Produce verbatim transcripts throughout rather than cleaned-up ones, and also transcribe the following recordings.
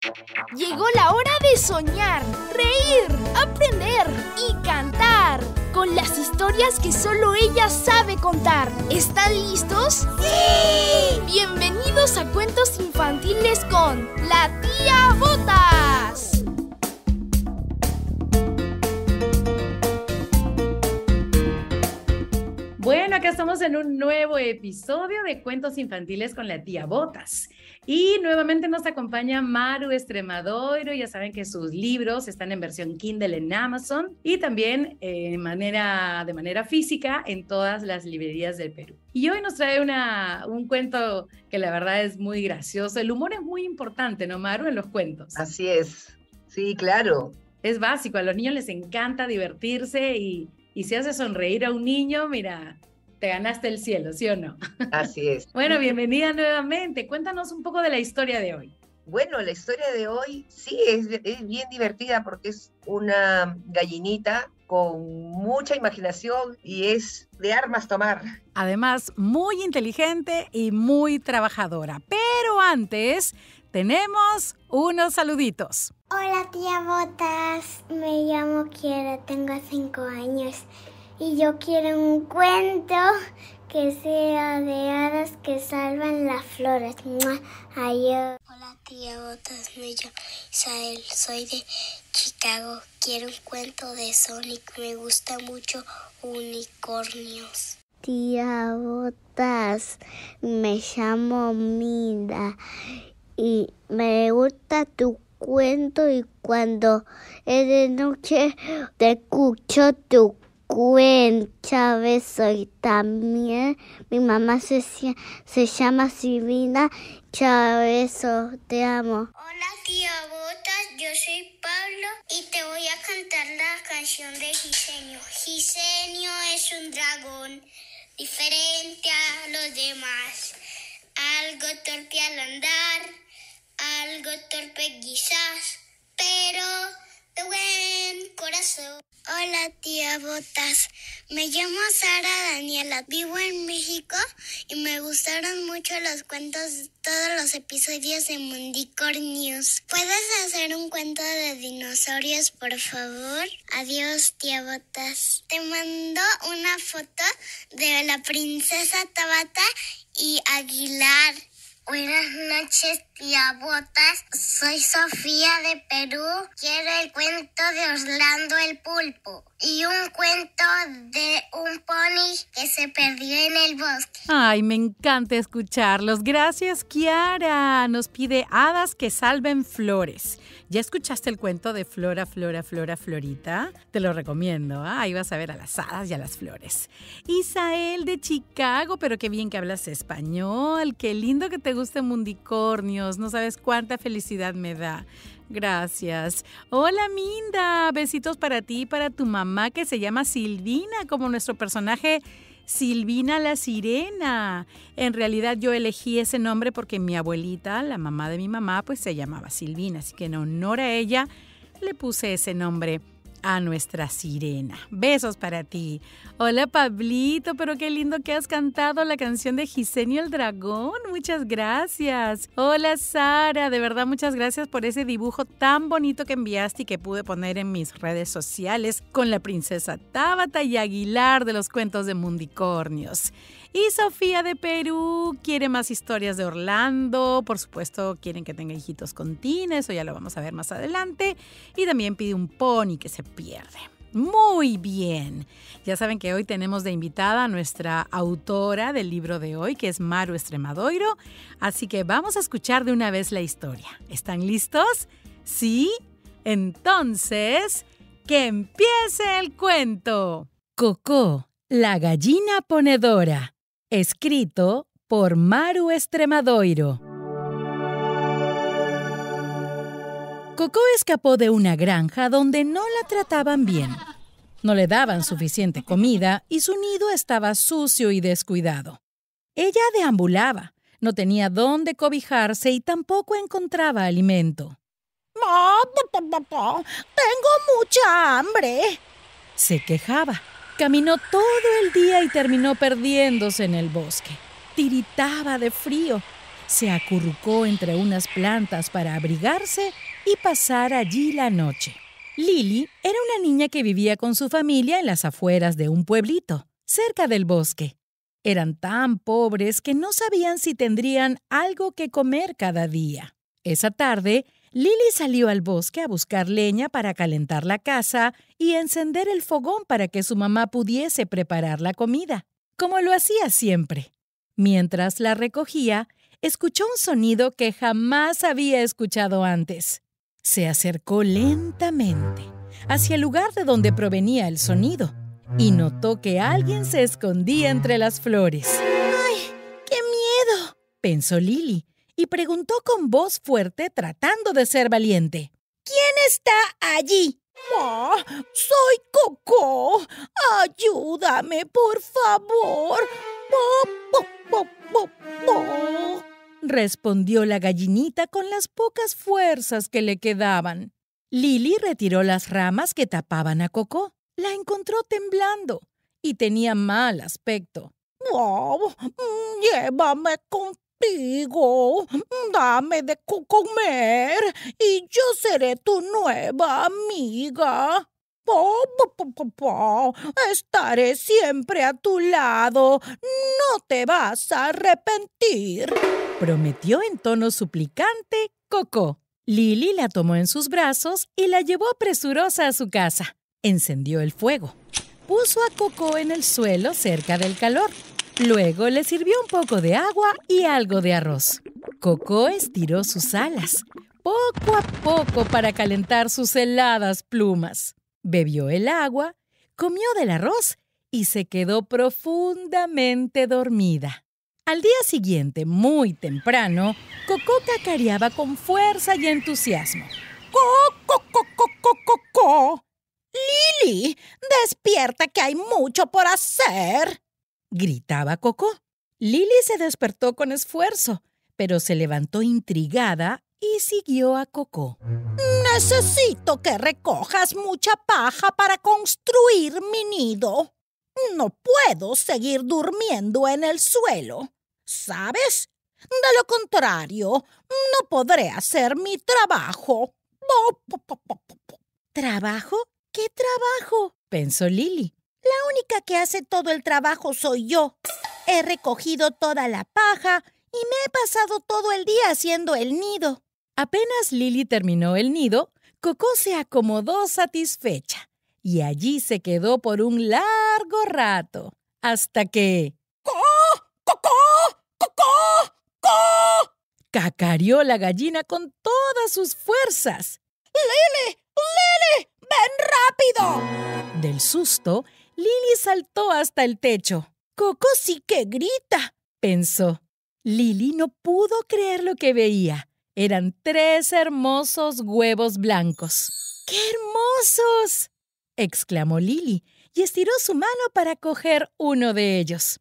Llegó la hora de soñar, reír, aprender y cantar con las historias que solo ella sabe contar. ¿Están listos? ¡Sí! Bienvenidos a Cuentos Infantiles con la Tía Botas. Bueno, acá estamos en un nuevo episodio de Cuentos Infantiles con la Tía Botas. Y nuevamente nos acompaña Maru Estremadoiro. Ya saben que sus libros están en versión Kindle en Amazon y también eh, manera, de manera física en todas las librerías del Perú. Y hoy nos trae una, un cuento que la verdad es muy gracioso. El humor es muy importante, ¿no, Maru, en los cuentos? Así es. Sí, claro. Es básico. A los niños les encanta divertirse y... Y si hace sonreír a un niño, mira, te ganaste el cielo, ¿sí o no? Así es. Bueno, bienvenida nuevamente. Cuéntanos un poco de la historia de hoy. Bueno, la historia de hoy sí es, es bien divertida porque es una gallinita con mucha imaginación y es de armas tomar. Además, muy inteligente y muy trabajadora. Pero antes, tenemos unos saluditos. Hola, tía Botas, me llamo Kiara, tengo cinco años y yo quiero un cuento que sea de hadas que salvan las flores. Adiós. Hola, tía Botas, me llamo Isael, soy de Chicago, quiero un cuento de Sonic, me gusta mucho unicornios. Tía Botas, me llamo Minda y me gusta tu cuento y cuando es de noche te escucho tu cuento, ¿sabes? Hoy también mi mamá se, se llama Silvina, Chávez, te amo. Hola, tía Botas, yo soy Pablo y te voy a cantar la canción de Gisenio. Gisenio es un dragón diferente a los demás, algo torpe al andar, algo torpe quizás, pero de buen corazón. Hola, tía Botas. Me llamo Sara Daniela. Vivo en México y me gustaron mucho los cuentos, todos los episodios de Mundicornios. ¿Puedes hacer un cuento de dinosaurios, por favor? Adiós, tía Botas. Te mando una foto de la princesa Tabata y Aguilar. Buenas noches, tía Botas. Soy Sofía de Perú. Quiero el cuento de Orlando el Pulpo y un cuento de un pony que se perdió en el bosque. Ay, me encanta escucharlos. Gracias, Kiara. Nos pide hadas que salven flores. ¿Ya escuchaste el cuento de Flora, Flora, Flora, Florita? Te lo recomiendo. ¿eh? Ahí vas a ver a las hadas y a las flores. Isael de Chicago, pero qué bien que hablas español. Qué lindo que te gusten mundicornios. No sabes cuánta felicidad me da. Gracias. Hola, Minda. Besitos para ti y para tu mamá que se llama Silvina, como nuestro personaje Silvina la Sirena. En realidad yo elegí ese nombre porque mi abuelita, la mamá de mi mamá, pues se llamaba Silvina. Así que en honor a ella le puse ese nombre a nuestra sirena. Besos para ti. Hola, Pablito, pero qué lindo que has cantado la canción de Gisenio el Dragón. Muchas gracias. Hola, Sara, de verdad muchas gracias por ese dibujo tan bonito que enviaste y que pude poner en mis redes sociales con la princesa Tabata y Aguilar de los cuentos de Mundicornios. Y Sofía de Perú quiere más historias de Orlando. Por supuesto, quieren que tenga hijitos con Tina. Eso ya lo vamos a ver más adelante. Y también pide un pony que se pierde. Muy bien. Ya saben que hoy tenemos de invitada a nuestra autora del libro de hoy, que es Maru Estremadoiro. Así que vamos a escuchar de una vez la historia. ¿Están listos? ¿Sí? Entonces, ¡que empiece el cuento! Cocó, la gallina ponedora. Escrito por Maru Estremadoiro. Cocó escapó de una granja donde no la trataban bien. No le daban suficiente comida y su nido estaba sucio y descuidado. Ella deambulaba, no tenía dónde cobijarse y tampoco encontraba alimento. «Tengo mucha hambre», se quejaba. Caminó todo el día y terminó perdiéndose en el bosque. Tiritaba de frío. Se acurrucó entre unas plantas para abrigarse y pasar allí la noche. Lily era una niña que vivía con su familia en las afueras de un pueblito, cerca del bosque. Eran tan pobres que no sabían si tendrían algo que comer cada día. Esa tarde, Lily salió al bosque a buscar leña para calentar la casa y encender el fogón para que su mamá pudiese preparar la comida, como lo hacía siempre. Mientras la recogía, escuchó un sonido que jamás había escuchado antes. Se acercó lentamente hacia el lugar de donde provenía el sonido y notó que alguien se escondía entre las flores. ¡Ay, qué miedo!, pensó Lily y preguntó con voz fuerte tratando de ser valiente. ¿Quién está allí? ¡Oh, soy Coco! ¡Ayúdame, por favor! ¡Po, po, po, po, po! Respondió la gallinita con las pocas fuerzas que le quedaban. Lily retiró las ramas que tapaban a Coco. La encontró temblando y tenía mal aspecto. ¡Oh, llévame contigo! ¡Dame de comer y yo seré tu nueva amiga! Po, po, po, po, po. Estaré siempre a tu lado. No te vas a arrepentir, prometió en tono suplicante Coco. Lily la tomó en sus brazos y la llevó presurosa a su casa. Encendió el fuego. Puso a Coco en el suelo cerca del calor. Luego le sirvió un poco de agua y algo de arroz. Coco estiró sus alas, poco a poco para calentar sus heladas plumas. Bebió el agua, comió del arroz y se quedó profundamente dormida. Al día siguiente, muy temprano, Coco cacareaba con fuerza y entusiasmo. ¡Co, co, co, co, co, co! ¡Lily, despierta que hay mucho por hacer!, gritaba Coco. Lily se despertó con esfuerzo, pero se levantó intrigada y siguió a Coco. Necesito que recojas mucha paja para construir mi nido. No puedo seguir durmiendo en el suelo, ¿sabes? De lo contrario, no podré hacer mi trabajo. ¿Trabajo? ¿Qué trabajo?, pensó Lily. La única que hace todo el trabajo soy yo. He recogido toda la paja y me he pasado todo el día haciendo el nido. Apenas Lily terminó el nido, Coco se acomodó satisfecha y allí se quedó por un largo rato, hasta que... ¡Co! ¡Coco! ¡Coco! ¡Co! Cacareó la gallina con todas sus fuerzas. ¡Lily! ¡Lily! ¡Ven rápido! Del susto, Lily saltó hasta el techo. Coco sí que grita, pensó. Lily no pudo creer lo que veía. Eran tres hermosos huevos blancos. ¡Qué hermosos!, exclamó Lily y estiró su mano para coger uno de ellos.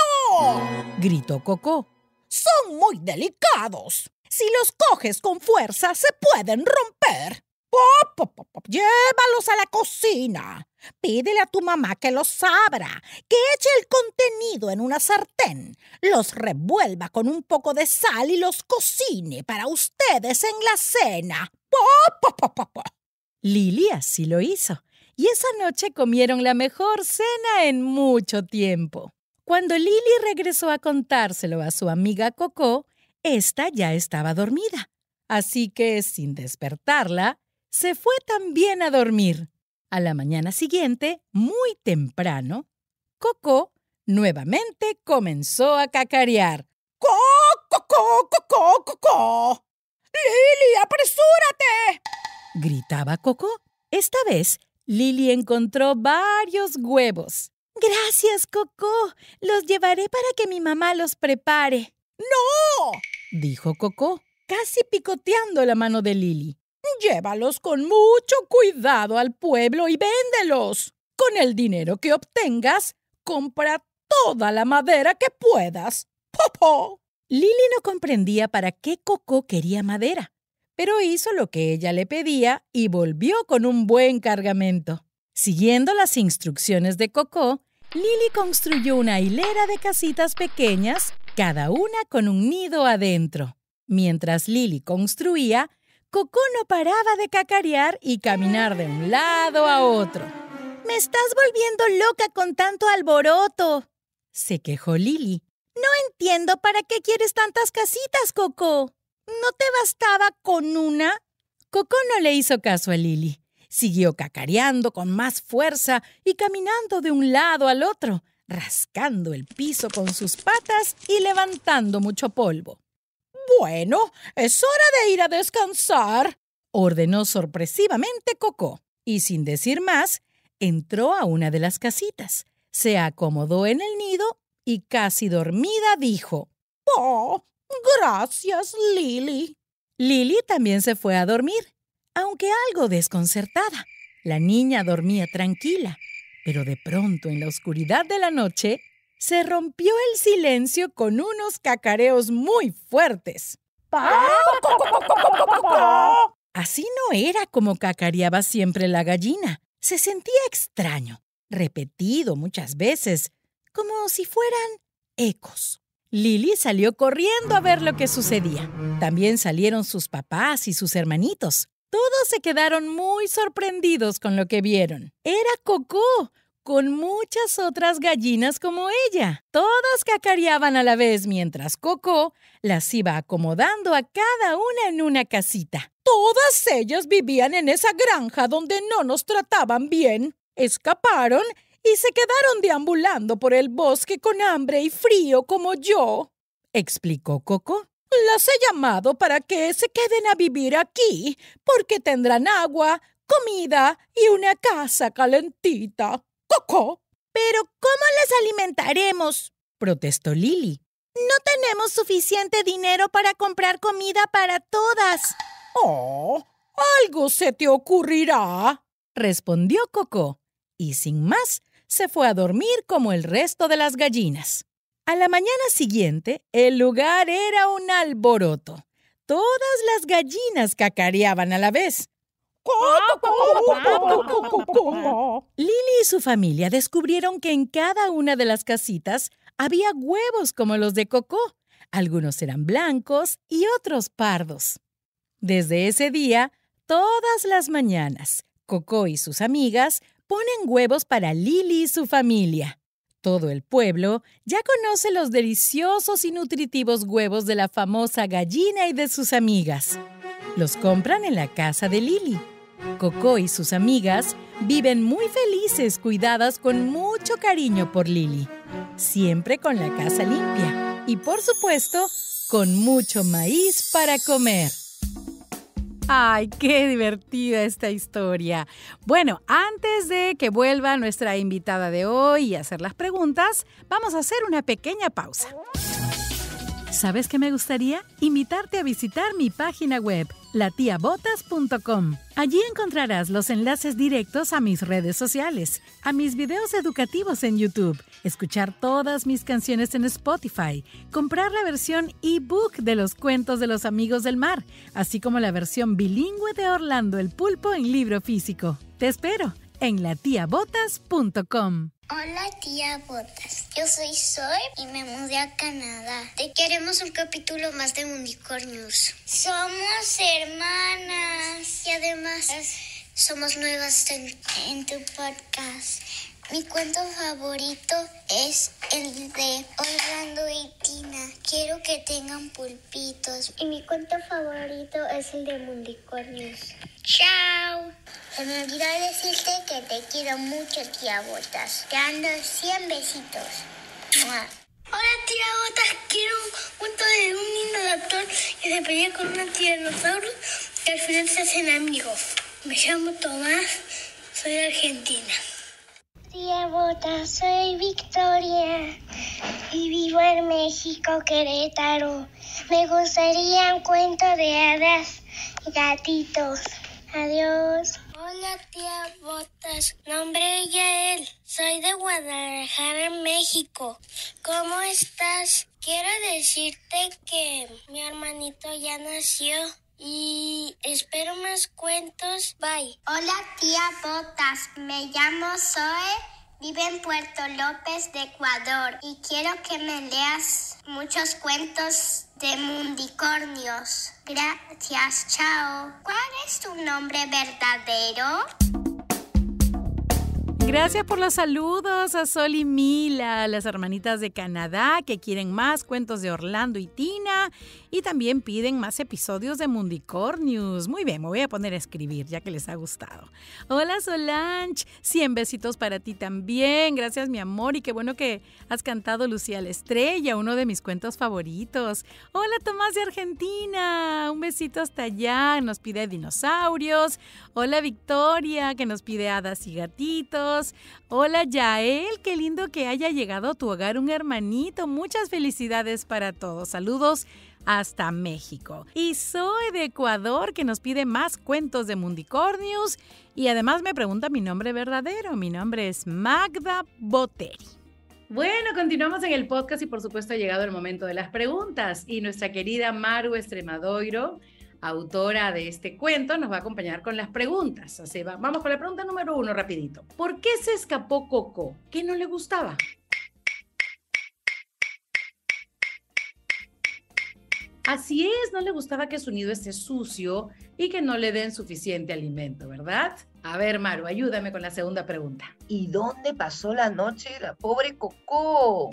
¡No!, gritó Coco. ¡Son muy delicados! Si los coges con fuerza, se pueden romper. ¡Pop, pop, pop, pop! ¡Llévalos a la cocina! Pídele a tu mamá que los abra, que eche el contenido en una sartén, los revuelva con un poco de sal y los cocine para ustedes en la cena. ¡Pop, pop, pop, pop, pop! Lily así lo hizo, y esa noche comieron la mejor cena en mucho tiempo. Cuando Lily regresó a contárselo a su amiga Coco, ésta ya estaba dormida, así que, sin despertarla, se fue también a dormir. A la mañana siguiente, muy temprano, Coco nuevamente comenzó a cacarear. ¡Co, co, co, co, co, co, co! ¡Lily, apresúrate!, gritaba Coco. Esta vez, Lily encontró varios huevos. Gracias, Coco. Los llevaré para que mi mamá los prepare. ¡No!, dijo Coco, casi picoteando la mano de Lily. Llévalos con mucho cuidado al pueblo y véndelos. Con el dinero que obtengas, compra toda la madera que puedas. ¡Popo! Lily no comprendía para qué Coco quería madera, pero hizo lo que ella le pedía y volvió con un buen cargamento. Siguiendo las instrucciones de Coco, Lily construyó una hilera de casitas pequeñas cada una con un nido adentro. Mientras Lily construía, Coco no paraba de cacarear y caminar de un lado a otro. «Me estás volviendo loca con tanto alboroto», se quejó Lily. «No entiendo para qué quieres tantas casitas, Coco. ¿No te bastaba con una?» Coco no le hizo caso a Lily. Siguió cacareando con más fuerza y caminando de un lado al otro, rascando el piso con sus patas y levantando mucho polvo. «Bueno, es hora de ir a descansar», ordenó sorpresivamente Coco. Y sin decir más, entró a una de las casitas, se acomodó en el nido y casi dormida dijo: «Oh, gracias, Lily». Lily también se fue a dormir, aunque algo desconcertada. La niña dormía tranquila, pero de pronto en la oscuridad de la noche se rompió el silencio con unos cacareos muy fuertes. Así no era como cacareaba siempre la gallina. Se sentía extraño, repetido muchas veces, como si fueran ecos. Lily salió corriendo a ver lo que sucedía. También salieron sus papás y sus hermanitos. Todos se quedaron muy sorprendidos con lo que vieron. Era Coco, con muchas otras gallinas como ella. Todas cacareaban a la vez mientras Coco las iba acomodando a cada una en una casita. «Todas ellas vivían en esa granja donde no nos trataban bien. Escaparon y se quedaron deambulando por el bosque con hambre y frío como yo», explicó Coco. «Las he llamado para que se queden a vivir aquí, porque tendrán agua, comida y una casa calentita. Coco». «¿Pero cómo las alimentaremos?», protestó Lily. «No tenemos suficiente dinero para comprar comida para todas». «Oh, algo se te ocurrirá», respondió Coco, y sin más se fue a dormir como el resto de las gallinas. A la mañana siguiente, el lugar era un alboroto. Todas las gallinas cacareaban a la vez. Lily y su familia descubrieron que en cada una de las casitas había huevos como los de Coco. Algunos eran blancos y otros pardos. Desde ese día, todas las mañanas, Coco y sus amigas ponen huevos para Lily y su familia. Todo el pueblo ya conoce los deliciosos y nutritivos huevos de la famosa gallina y de sus amigas. Los compran en la casa de Lily. Coco y sus amigas viven muy felices, cuidadas con mucho cariño por Lily. Siempre con la casa limpia y, por supuesto, con mucho maíz para comer. ¡Ay, qué divertida esta historia! Bueno, antes de que vuelva nuestra invitada de hoy y hacer las preguntas, vamos a hacer una pequeña pausa. ¿Sabes qué me gustaría? Invitarte a visitar mi página web, la tia botas punto com. Allí encontrarás los enlaces directos a mis redes sociales, a mis videos educativos en YouTube, escuchar todas mis canciones en Spotify, comprar la versión ebook de los cuentos de los amigos del mar, así como la versión bilingüe de Orlando el Pulpo en libro físico. Te espero en la tia botas punto com. Hola, tía Botas. Yo soy Zoe y me mudé a Canadá. Te queremos un capítulo más de Unicornios. Somos hermanas y además somos nuevas en, en tu podcast. Mi cuento favorito es el de Orlando y Tina. Quiero que tengan pulpitos. Y mi cuento favorito es el de Unicornios. ¡Chao! Se me olvidó decirte que te quiero mucho, tía Botas. Te ando cien besitos. ¡Mua! Hola, tía Botas. Quiero un cuento de un niño doctor que se pelea con una tiranosaurio y al final se hacen amigos. Me llamo Tomás, soy de Argentina. Tía Botas, soy Victoria y vivo en México, Querétaro. Me gustaría un cuento de hadas y gatitos. Adiós. Hola, tía Botas. Nombre Yael. Soy de Guadalajara, México. ¿Cómo estás? Quiero decirte que mi hermanito ya nació y espero más cuentos. Bye. Hola, tía Botas. Me llamo Zoe. Vive en Puerto López de Ecuador y quiero que me leas muchos cuentos de mundicornios. Gracias, chao. ¿Cuál es tu nombre verdadero? Gracias por los saludos a Sol y Mila, las hermanitas de Canadá que quieren más cuentos de Orlando y Tina y también piden más episodios de Mundicornius. Muy bien, me voy a poner a escribir ya que les ha gustado. Hola Solange, cien besitos para ti también. Gracias mi amor y qué bueno que has cantado Lucía la Estrella, uno de mis cuentos favoritos. Hola Tomás de Argentina, un besito hasta allá, nos pide dinosaurios. Hola Victoria que nos pide hadas y gatitos. Hola Yael, qué lindo que haya llegado a tu hogar un hermanito. Muchas felicidades para todos. Saludos hasta México. Y Zoe de Ecuador que nos pide más cuentos de Mundicornius y además me pregunta mi nombre verdadero. Mi nombre es Magda Boteri. Bueno, continuamos en el podcast y por supuesto ha llegado el momento de las preguntas y nuestra querida Maru Estremadoiro, autora de este cuento, nos va a acompañar con las preguntas. Así va. Vamos con la pregunta número uno, rapidito. ¿Por qué se escapó Coco? ¿Qué no le gustaba? Así es, no le gustaba que su nido esté sucio y que no le den suficiente alimento, ¿verdad? A ver, Maru, ayúdame con la segunda pregunta. ¿Y dónde pasó la noche la pobre Coco?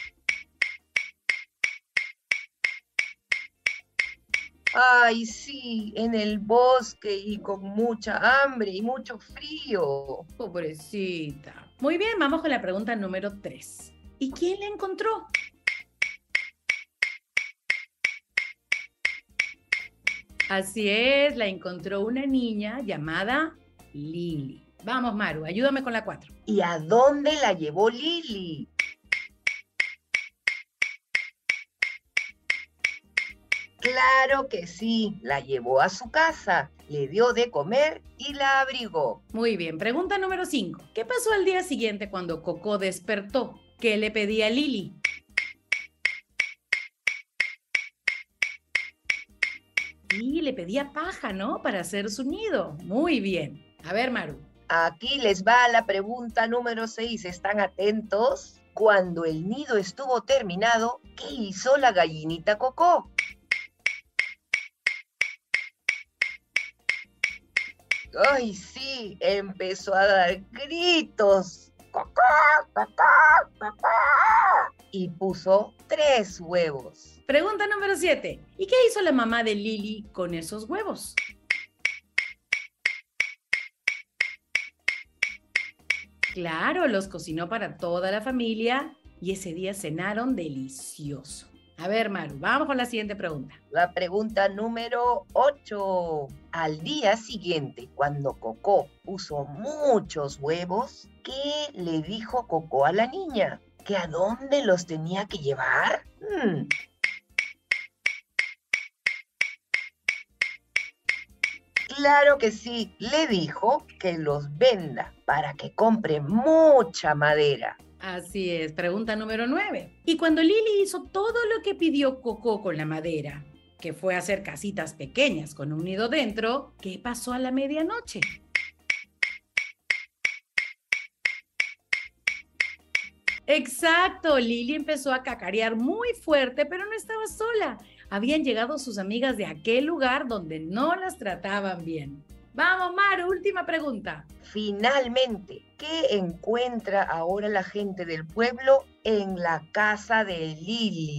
Ay, sí, en el bosque y con mucha hambre y mucho frío. Pobrecita. Muy bien, vamos con la pregunta número tres. ¿Y quién la encontró? Así es, la encontró una niña llamada Lili. Vamos, Maru, ayúdame con la cuatro. ¿Y a dónde la llevó Lili? Claro que sí, la llevó a su casa, le dio de comer y la abrigó. Muy bien, pregunta número cinco. ¿Qué pasó al día siguiente cuando Coco despertó? ¿Qué le pedía a Lili? Y le pedía paja, ¿no? Para hacer su nido. Muy bien. A ver, Maru. Aquí les va la pregunta número seis. ¿Están atentos? Cuando el nido estuvo terminado, ¿qué hizo la gallinita Coco? ¡Ay, sí! Empezó a dar gritos. ¡Cocó, cocó, cocó! Y puso tres huevos. Pregunta número siete. ¿Y qué hizo la mamá de Lili con esos huevos? Claro, los cocinó para toda la familia y ese día cenaron delicioso. A ver, Maru, vamos con la siguiente pregunta. La pregunta número ocho. Al día siguiente, cuando Coco puso muchos huevos, ¿qué le dijo Coco a la niña? ¿Que a dónde los tenía que llevar? Hmm. Claro que sí, le dijo que los venda para que compre mucha madera. Así es, pregunta número nueve. Y cuando Lili hizo todo lo que pidió Coco con la madera, que fue hacer casitas pequeñas con un nido dentro, ¿qué pasó a la medianoche? Exacto, Lili empezó a cacarear muy fuerte, pero no estaba sola. Habían llegado sus amigas de aquel lugar donde no las trataban bien. Vamos, Maru, última pregunta. Finalmente, ¿qué encuentra ahora la gente del pueblo en la casa de Lili?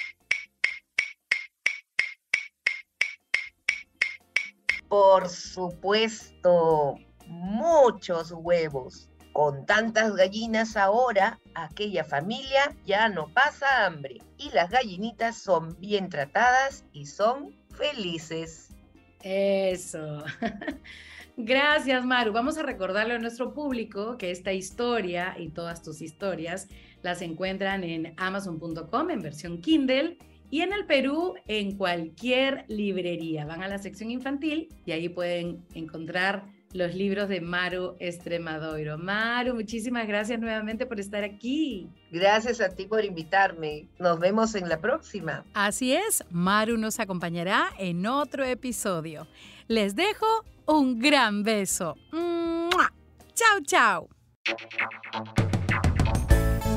Por supuesto, muchos huevos. Con tantas gallinas ahora, aquella familia ya no pasa hambre y las gallinitas son bien tratadas y son felices. Eso. Gracias, Maru. Vamos a recordarle a nuestro público que esta historia y todas tus historias las encuentran en amazon punto com en versión Kindle y en el Perú en cualquier librería. Van a la sección infantil y ahí pueden encontrar los libros de Maru Estremadoiro. Maru, muchísimas gracias nuevamente por estar aquí. Gracias a ti por invitarme. Nos vemos en la próxima. Así es, Maru nos acompañará en otro episodio. Les dejo un gran beso. ¡Mua! ¡Chao, chao!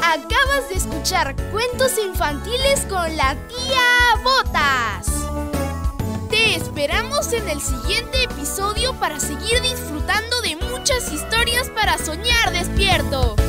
Acabas de escuchar Cuentos Infantiles con la Tía Botas. Te esperamos en el siguiente episodio para seguir disfrutando de muchas historias para soñar despierto.